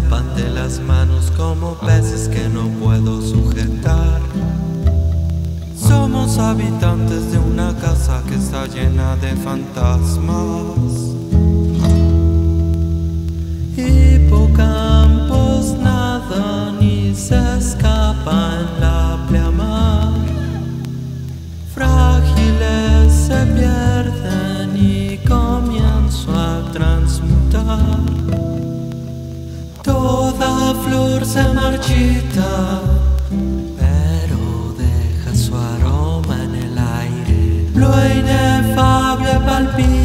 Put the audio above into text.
escapan de las manos como peces que no puedo sujetar. Somos habitantes de una casa que está llena de fantasmas. Hipocampos nadan y se escapan en la pleamar. Frágiles se pierden y comienzo a transmutar. Toda flor se marchita, pero deja su aroma en el aire. Lo inefable palpita.